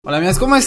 Hola amigos, ¿cómo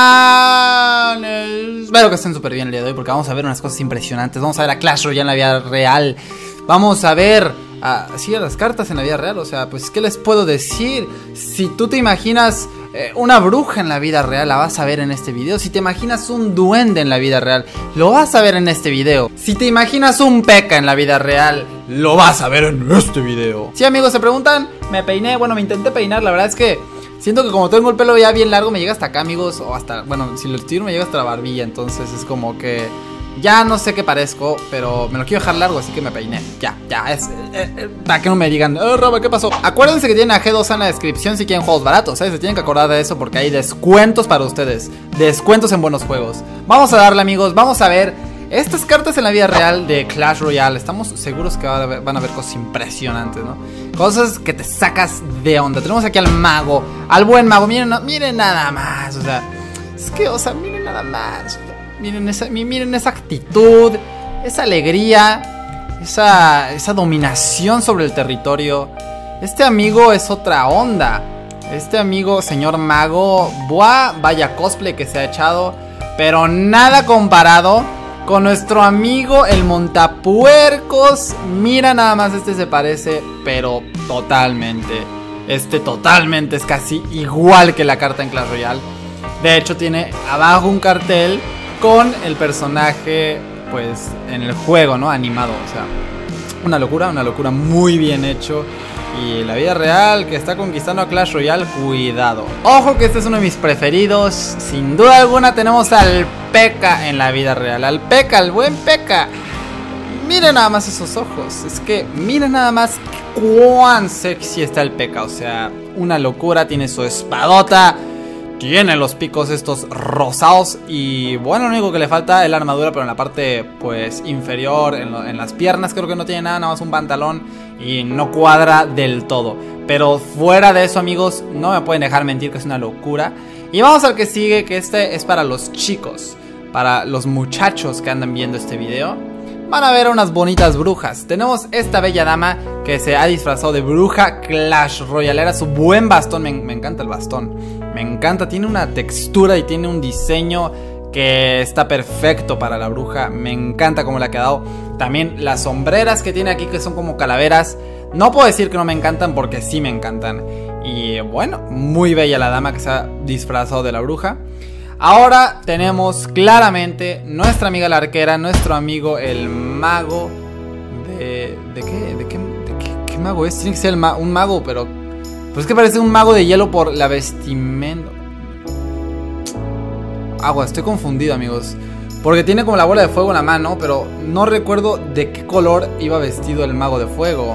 están? Espero que estén súper bien el día de hoy porque vamos a ver unas cosas impresionantes. Vamos a ver a Clash Royale en la vida real. Vamos a ver a las cartas en la vida real. O sea, pues ¿qué les puedo decir? Si tú te imaginas una bruja en la vida real, la vas a ver en este video. Si te imaginas un duende en la vida real, lo vas a ver en este video. Si te imaginas un P.E.K.K.A en la vida real, lo vas a ver en este video. Sí amigos, se preguntan, me peiné, bueno, me intenté peinar. La verdad es que siento que como tengo el pelo ya bien largo, me llega hasta acá, amigos. O hasta, bueno, si lo tiro me llega hasta la barbilla. Entonces es como que ya no sé qué parezco, pero me lo quiero dejar largo, así que me peiné. Ya, es para que no me digan, Roba, ¿qué pasó? Acuérdense que tienen a G2A en la descripción si quieren juegos baratos, se tienen que acordar de eso porque hay descuentos para ustedes. Descuentos en buenos juegos. Vamos a darle, amigos, vamos a ver estas cartas en la vida real de Clash Royale. Estamos seguros que van a haber cosas impresionantes, ¿no? Cosas que te sacas de onda. Tenemos aquí al mago, al buen mago. Miren nada más. O sea, es que, o sea, miren nada más. Miren esa actitud, esa alegría, esa dominación sobre el territorio. Este amigo es otra onda. Este amigo, señor mago, buah, vaya cosplay que se ha echado, pero nada comparado con nuestro amigo el montapuercos. Mira nada más, este se parece, pero totalmente. Este totalmente es casi igual que la carta en Clash Royale. De hecho tiene abajo un cartel con el personaje, pues, en el juego, ¿no? Animado, o sea, una locura muy bien hecho. Y la vida real que está conquistando a Clash Royale, cuidado. Ojo que este es uno de mis preferidos. Sin duda alguna tenemos al P.E.K.K.A en la vida real. Al P.E.K.K.A, al buen P.E.K.K.A. Miren nada más esos ojos. Es que miren nada más cuán sexy está el P.E.K.K.A. O sea, una locura. Tiene su espadota, tiene los picos estos rosados. Y bueno, lo único que le falta es la armadura, pero en la parte pues inferior, en las piernas creo que no tiene nada más un pantalón y no cuadra del todo. Pero fuera de eso, amigos, no me pueden dejar mentir que es una locura. Y vamos al que sigue, que este es para los chicos, para los muchachos que andan viendo este video. Van a ver unas bonitas brujas. Tenemos esta bella dama que se ha disfrazado de bruja Clash Royale. Era su buen bastón, me encanta el bastón. Me encanta, tiene una textura y tiene un diseño que está perfecto para la bruja. Me encanta cómo le ha quedado. También las sombreras que tiene aquí, que son como calaveras. No puedo decir que no me encantan porque sí me encantan. Y bueno, muy bella la dama que se ha disfrazado de la bruja. Ahora tenemos claramente nuestra amiga la arquera, nuestro amigo el mago. ¿De qué mago es? Tiene que ser un mago, pero es que parece un mago de hielo por la vestimenta. Agua, estoy confundido, amigos, porque tiene como la bola de fuego en la mano, pero no recuerdo de qué color iba vestido el mago de fuego.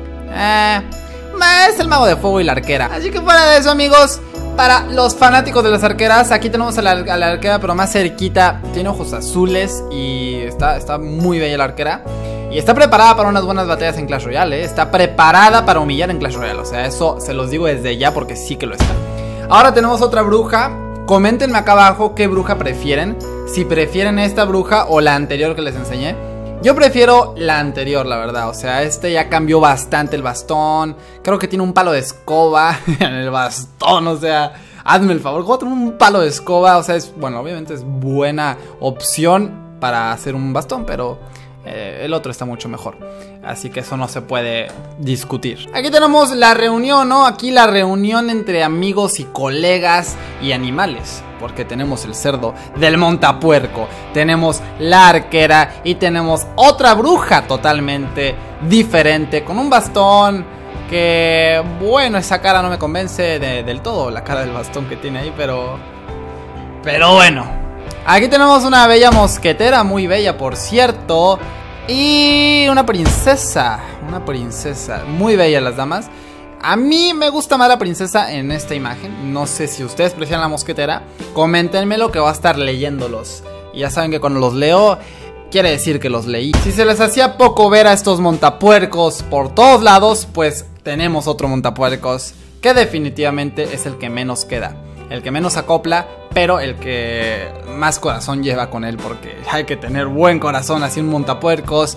Es el mago de fuego y la arquera. Así que fuera de eso, amigos, para los fanáticos de las arqueras, aquí tenemos a la arquera, pero más cerquita. Tiene ojos azules y está muy bella la arquera. Y está preparada para unas buenas batallas en Clash Royale, ¿eh? Está preparada para humillar en Clash Royale. O sea, eso se los digo desde ya porque sí que lo está. Ahora tenemos otra bruja. Coméntenme acá abajo qué bruja prefieren. Si prefieren esta bruja o la anterior que les enseñé. Yo prefiero la anterior, la verdad. O sea, este ya cambió bastante el bastón. Creo que tiene un palo de escoba en el bastón. O sea, hazme el favor, ¿cómo tener un palo de escoba? O sea, bueno, obviamente es buena opción para hacer un bastón, pero el otro está mucho mejor. Así que eso no se puede discutir. Aquí tenemos la reunión, ¿no? Aquí la reunión entre amigos y colegas y animales. Porque tenemos el cerdo del montapuerco, tenemos la arquera y tenemos otra bruja totalmente diferente, con un bastón que, bueno, esa cara no me convence del todo, la cara del bastón que tiene ahí, pero bueno. Aquí tenemos una bella mosquetera, muy bella por cierto. Y una princesa, muy bella las damas. A mí me gusta más la princesa en esta imagen. No sé si ustedes prefieren la mosquetera. Coméntenmelo que voy a estar leyéndolos. Y ya saben que cuando los leo, quiere decir que los leí. Si se les hacía poco ver a estos montapuercos por todos lados, pues tenemos otro montapuercos que definitivamente es el que menos queda, el que menos acopla, pero el que más corazón lleva con él, porque hay que tener buen corazón, así un montapuercos,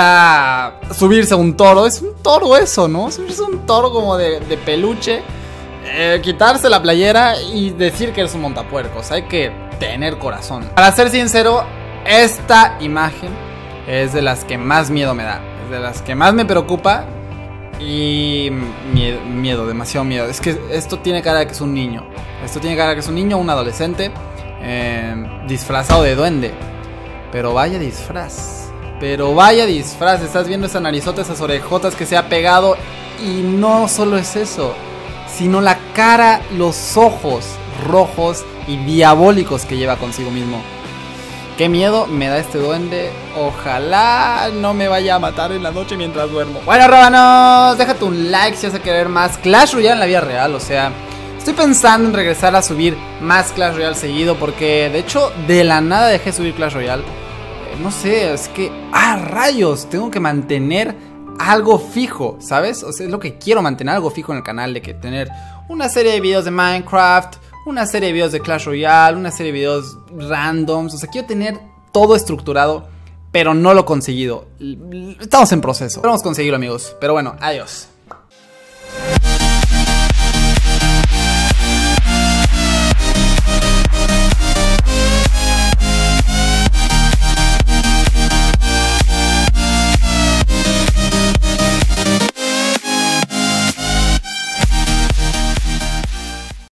para subirse a un toro. Es un toro eso, ¿no? Subirse a un toro como de peluche. quitarse la playera y decir que eres un montapuercos. Hay que tener corazón. Para ser sincero, esta imagen es de las que más miedo me da. Es de las que más me preocupa. Y miedo, demasiado miedo. Es que esto tiene cara de que es un niño. Esto tiene cara de que es un niño, un adolescente, disfrazado de duende. Pero vaya disfraz. Pero vaya disfraz. Estás viendo esa narizota, esas orejotas que se ha pegado. Y no solo es eso, sino la cara, los ojos rojos y diabólicos que lleva consigo mismo. Qué miedo me da este duende. Ojalá no me vaya a matar en la noche mientras duermo. Bueno, rábanos, déjate un like si vas a querer más Clash Royale en la vida real. O sea, estoy pensando en regresar a subir más Clash Royale seguido, porque de hecho de la nada dejé de subir Clash Royale. No sé, es que... rayos, tengo que mantener algo fijo, ¿sabes? O sea, es lo que quiero, mantener algo fijo en el canal. De que tener una serie de videos de Minecraft, una serie de videos de Clash Royale, una serie de videos randoms. O sea, quiero tener todo estructurado, pero no lo he conseguido. Estamos en proceso. Vamos a conseguirlo, amigos. Pero bueno, adiós.